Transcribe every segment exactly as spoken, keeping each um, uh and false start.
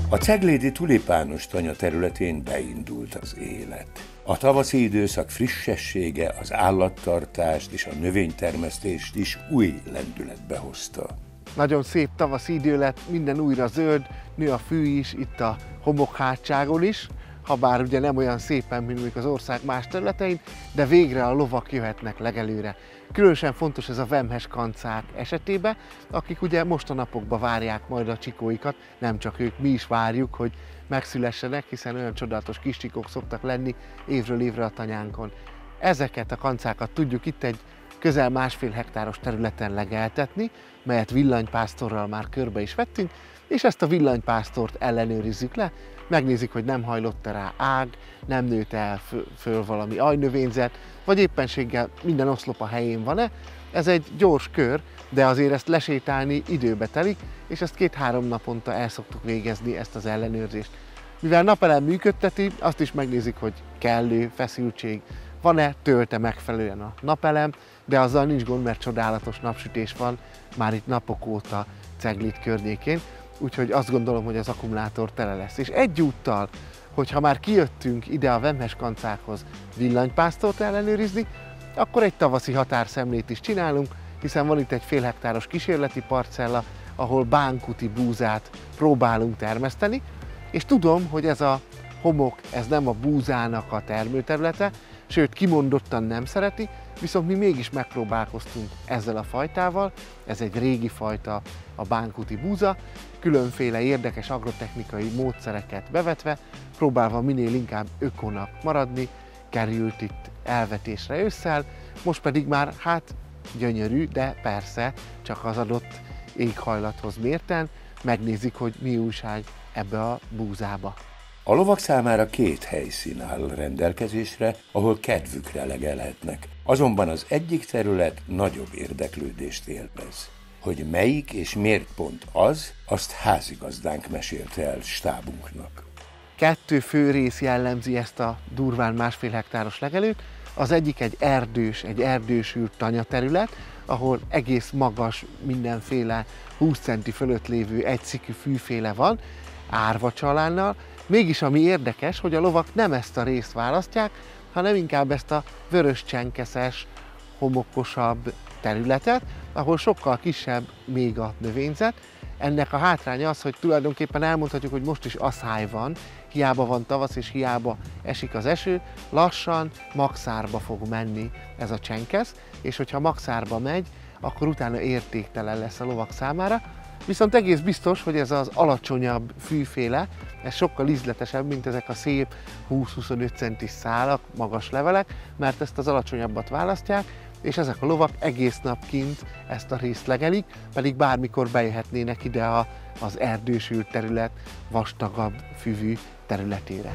A ceglédi tulipános tanya területén beindult az élet. A tavaszi időszak frissessége az állattartást és a növénytermesztést is új lendületbe hozta. Nagyon szép tavaszi idő lett, minden újra zöld, nő a fű is, itt a homokhátságon is, ha bár ugye nem olyan szépen, mint mondjuk az ország más területein, de végre a lovak jöhetnek legelőre. Különösen fontos ez a vemhes kancák esetében, akik ugye most a napokban várják majd a csikóikat, nem csak ők, mi is várjuk, hogy megszülessenek, hiszen olyan csodálatos kis csikók szoktak lenni évről évre a tanyánkon. Ezeket a kancákat tudjuk itt egy közel másfél hektáros területen legeltetni, melyet villanypásztorral már körbe is vettünk, és ezt a villanypásztort ellenőrizzük le, megnézzük, hogy nem hajlott rá ág, nem nőtt el föl valami ajnövényzet, vagy éppenséggel minden oszlop a helyén van-e. Ez egy gyors kör, de azért ezt lesétálni időbe telik, és ezt két-három naponta el szoktuk végezni, ezt az ellenőrzést. Mivel napelem működteti, azt is megnézik, hogy kellő feszültség van-e, tölte megfelelően a napelem, de azzal nincs gond, mert csodálatos napsütés van már itt napok óta Cegléd környékén, úgyhogy azt gondolom, hogy az akkumulátor tele lesz. És egyúttal, hogyha már kijöttünk ide a vemhes kancákhoz villanypásztort ellenőrizni, akkor egy tavaszi határszemlét is csinálunk, hiszen van itt egy fél hektáros kísérleti parcella, ahol bánkuti búzát próbálunk termeszteni, és tudom, hogy ez a homok, ez nem a búzának a termőterülete, sőt kimondottan nem szereti, viszont mi mégis megpróbálkoztunk ezzel a fajtával, ez egy régi fajta, a bánkuti búza, különféle érdekes agrotechnikai módszereket bevetve, próbálva minél inkább ökonak maradni, került itt elvetésre ősszel, most pedig már hát gyönyörű, de persze csak az adott éghajlathoz mérten, megnézik, hogy mi újság ebbe a búzába. A lovak számára két helyszín áll rendelkezésre, ahol kedvükre legelhetnek. Azonban az egyik terület nagyobb érdeklődést élvez. Hogy melyik és miért pont az, azt házigazdánk mesélte el stábunknak. Kettő fő rész jellemzi ezt a durván másfél hektáros legelőt. Az egyik egy erdős, egy erdősült tanyaterület, ahol egész magas, mindenféle húsz centi fölött lévő egyszikű fűféle van, árva csalánnal. Mégis ami érdekes, hogy a lovak nem ezt a részt választják, hanem inkább ezt a vörös csenkeszes, homokosabb területet, ahol sokkal kisebb még a növényzet. Ennek a hátránya az, hogy tulajdonképpen elmondhatjuk, hogy most is aszály van, hiába van tavasz és hiába esik az eső, lassan magszárba fog menni ez a csenkesz, és hogyha magszárba megy, akkor utána értéktelen lesz a lovak számára. Viszont egész biztos, hogy ez az alacsonyabb fűféle, ez sokkal ízletesebb, mint ezek a szép húsz-huszonöt centis szálak, magas levelek, mert ezt az alacsonyabbat választják, és ezek a lovak egész nap kint ezt a részt legelik, pedig bármikor bejöhetnének ide a, az erdősült terület vastagabb füvű területére.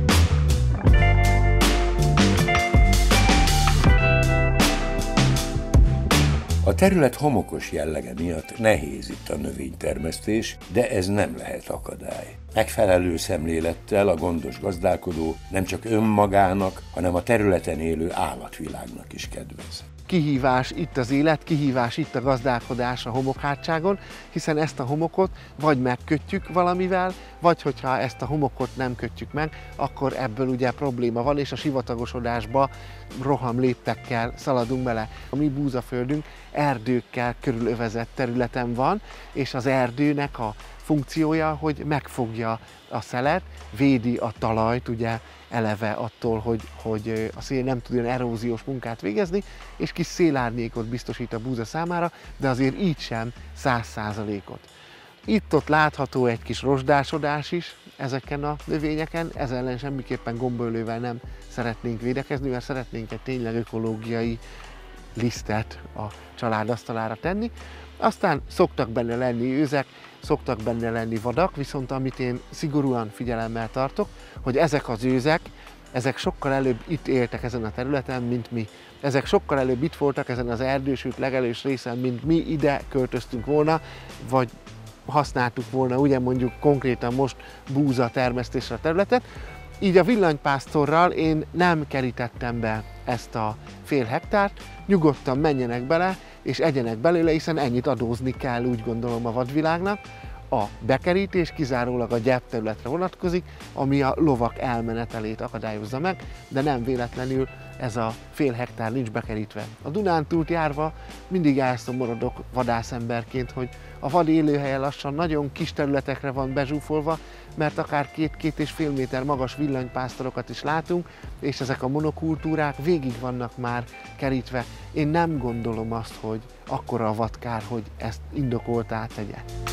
A terület homokos jellege miatt nehéz itt a növénytermesztés, de ez nem lehet akadály. Megfelelő szemlélettel a gondos gazdálkodó nem csak önmagának, hanem a területen élő állatvilágnak is kedvez. Kihívás itt az élet, kihívás itt a gazdálkodás a homokhátságon, hiszen ezt a homokot vagy megkötjük valamivel, vagy hogyha ezt a homokot nem kötjük meg, akkor ebből ugye probléma van, és a sivatagosodásba roham léptekkel szaladunk bele. A mi búzaföldünk erdőkkel körülövezett területen van, és az erdőnek a funkciója, hogy megfogja a szelet, védi a talajt, ugye eleve attól, hogy, hogy a szél nem tud olyan eróziós munkát végezni, és kis szélárnyékot biztosít a búza számára, de azért így sem száz százalékot. Itt-ott látható egy kis rozsdásodás is ezeken a növényeken, ez ellen semmiképpen gombölővel nem szeretnénk védekezni, mert szeretnénk egy tényleg ökológiai lisztet a család asztalára tenni. Aztán szoktak benne lenni őzek, szoktak benne lenni vadak, viszont amit én szigorúan figyelemmel tartok, hogy ezek az őzek, ezek sokkal előbb itt éltek ezen a területen, mint mi. Ezek sokkal előbb itt voltak ezen az erdősült legelős részen, mint mi ide költöztünk volna, vagy használtuk volna, ugye mondjuk konkrétan most búza termesztésre a területet. Így a villanypásztorral én nem kerítettem be ezt a fél hektárt, nyugodtan menjenek bele, és egyenek belőle, hiszen ennyit adózni kell, úgy gondolom, a vadvilágnak. A bekerítés kizárólag a gyepterületre vonatkozik, ami a lovak elmenetelét akadályozza meg, de nem véletlenül ez a fél hektár nincs bekerítve. A Dunántúlt járva mindig elszomorodok vadászemberként, hogy a vad élőhelye lassan nagyon kis területekre van bezsúfolva, mert akár két-két és fél méter magas villanypásztorokat is látunk, és ezek a monokultúrák végig vannak már kerítve. Én nem gondolom azt, hogy akkora a vadkár, hogy ezt indokoltá tegye.